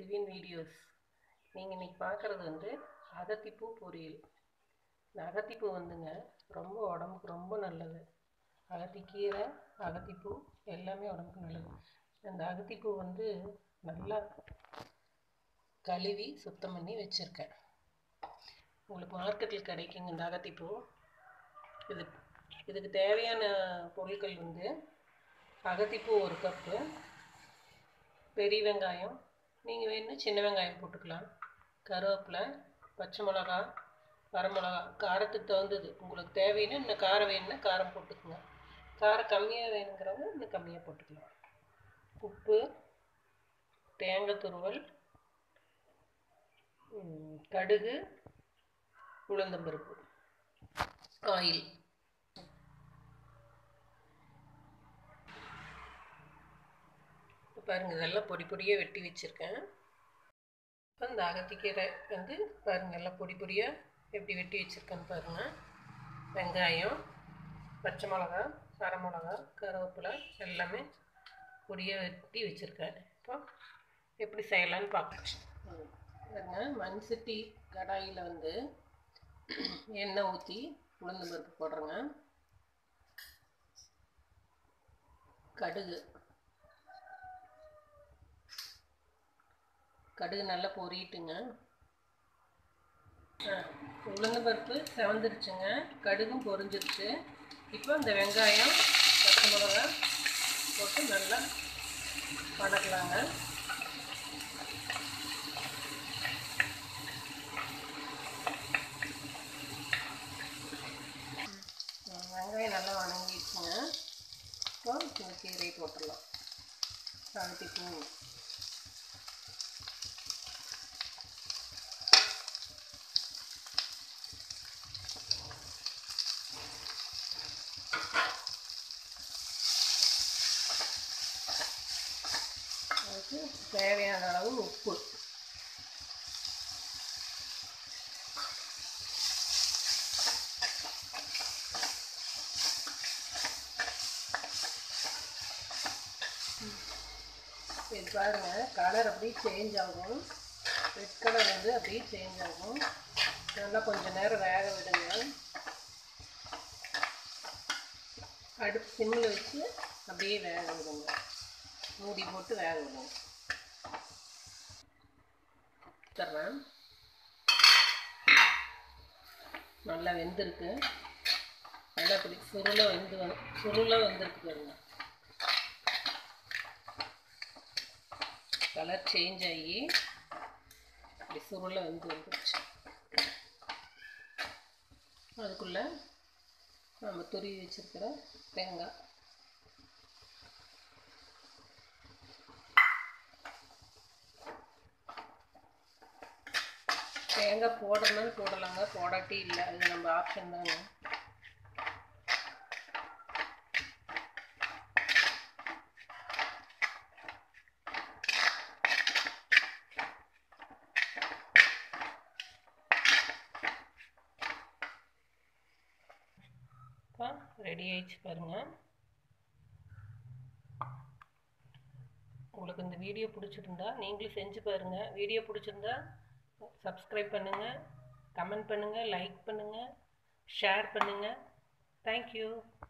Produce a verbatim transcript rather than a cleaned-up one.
Selvin videos. நீங்கள் இன்றைக்கி பார்க்குறது வந்து அகத்திப்பூ பொரியல். இந்த அகத்திப்பூ வந்துங்க ரொம்ப உடம்புக்கு ரொம்ப நல்லது. அகத்திக்கீரை, அகத்திப்பூ எல்லாமே உடம்புக்கு நல்லது. அந்த அகத்திப்பூ வந்து நல்லா கழுவி சுத்தம் பண்ணி வச்சுருக்கேன். உங்களுக்கு மார்க்கெட்டில் கிடைக்குங்க இந்த அகத்திப்பூ. இது இதுக்கு தேவையான பொருட்கள் வந்து அகத்திப்பூ ஒரு கப்பு, பெரிய வெங்காயம், நீங்கள் வேணும்னா சின்ன வெங்காயம் போட்டுக்கலாம், கருவேப்பிலை, பச்சை மிளகா, வரமிளகா, காரத்துக்கு தகுந்தது. உங்களுக்கு தேவைன்னா இன்னும் காரம் வேணும்னா காரம் போட்டுக்குங்க. காரம் கம்மியாக வேணுங்கிறவங்க இன்னும் கம்மியாக போட்டுக்கலாம். உப்பு, தேங்காய் துருவல், கடுகு, உளுந்தம்பருப்பு, ஆயில். பாருங்கள், இதெல்லாம் பொடி பொடியாக வெட்டி வச்சுருக்கேன். இப்போ இந்த அகத்திக்கீரை வந்து பாருங்கள் எல்லாம் பொடி பொடியாக எப்படி வெட்டி வச்சுருக்கேன்னு பாருங்கள். வெங்காயம், பச்சை மிளகா, வரமிளகா, கருவேப்பிலை எல்லாமே பொடியாக வெட்டி வச்சுருக்கேன். இப்போ எப்படி செய்யலான்னு பார்க்கலாம். பாருங்க, மண் சட்டி கடாயில் வந்து எண்ணெய் ஊற்றி உளுந்து பருப்பு போடுறேங்க. கடுகு கடுகு நல்லா பொரிட்டுங்க. உளுந்து பருப்பு செவந்துருச்சுங்க, கடுகும் பொரிஞ்சிருச்சு. இப்போ இந்த வெங்காயம், பச்சை மிளகா போட்டு நல்லா வதக்கலாங்க. வெங்காயம் நல்லா வதங்கிடுச்சுங்க. இப்போ இந்த கீரையை போட்டுடலாம். அகத்திப்பூ அதுக்கு தேவையான அளவு உப்பு, இது பாருங்க கலர் அப்படியே சேஞ்ச் ஆகும். ரெட் கலர் வந்து அப்படியே சேஞ்ச் ஆகும். நல்லா கொஞ்சம் நேரம் வேக விடுங்க. அடுப்பு சிம்மில் வச்சு அப்படியே வேக விடுங்க. மூடி போட்டு வேக விடுங்க. தர்றேன். நல்லா வெந்திருக்கு. நல்லா அப்படி சுருளாக வெந்து சுருளாக வெந்திருக்கு பாருங்க. கலர் சேஞ்ச் ஆகி அப்படி சுருளாக வெந்து வந்துருச்சு. அதுக்குள்ளே நம்ம துருவி வச்சுருக்கிற தேங்காய், தேங்காய் போடுறதுனால போடலாங்க, போடாட்டி இல்லை, அது நம்ம ஆப்ஷன் தாங்க. ரெடி ஆயிடுச்சு பாருங்கள். உங்களுக்கு இந்த வீடியோ பிடிச்சிருந்தா நீங்களும் செஞ்சு பாருங்கள். வீடியோ பிடிச்சிருந்தா சப்ஸ்கிரைப் பண்ணுங்கள், கமெண்ட் பண்ணுங்கள், லைக் பண்ணுங்கள், ஷேர் பண்ணுங்கள். தேங்க்யூ.